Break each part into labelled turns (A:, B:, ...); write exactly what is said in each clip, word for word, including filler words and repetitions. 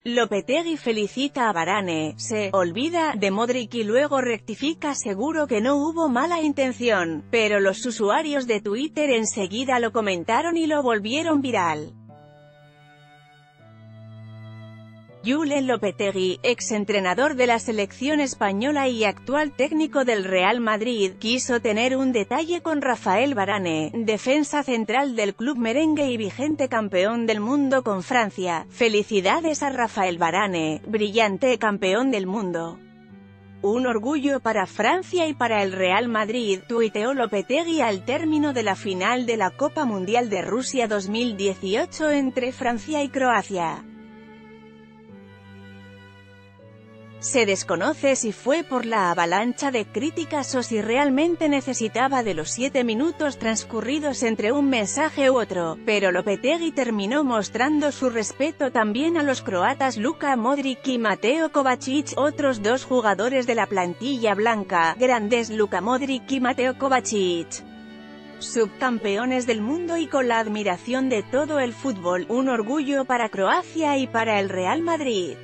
A: Lopetegui felicita a Varane, se olvida de Modric y luego rectifica seguro que no hubo mala intención, pero los usuarios de Twitter enseguida lo comentaron y lo volvieron viral. Julen Lopetegui, exentrenador de la selección española y actual técnico del Real Madrid, quiso tener un detalle con Rafael Varane, defensa central del club merengue y vigente campeón del mundo con Francia. Felicidades a Rafael Varane, brillante campeón del mundo. Un orgullo para Francia y para el Real Madrid, tuiteó Lopetegui al término de la final de la Copa Mundial de Rusia dos mil dieciocho entre Francia y Croacia. Se desconoce si fue por la avalancha de críticas o si realmente necesitaba de los siete minutos transcurridos entre un mensaje u otro, pero Lopetegui terminó mostrando su respeto también a los croatas Luka Modric y Mateo Kovacic, otros dos jugadores de la plantilla blanca, grandes Luka Modric y Mateo Kovacic. Subcampeones del mundo y con la admiración de todo el fútbol, un orgullo para Croacia y para el Real Madrid.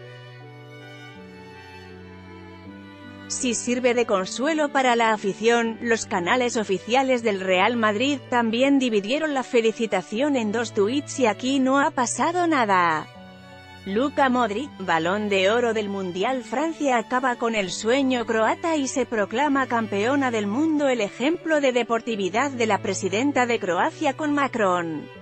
A: Si sirve de consuelo para la afición, los canales oficiales del Real Madrid también dividieron la felicitación en dos tuits y aquí no ha pasado nada. Luka Modric, Balón de Oro del Mundial. Francia acaba con el sueño croata y se proclama campeona del mundo. El ejemplo de deportividad de la presidenta de Croacia con Macron.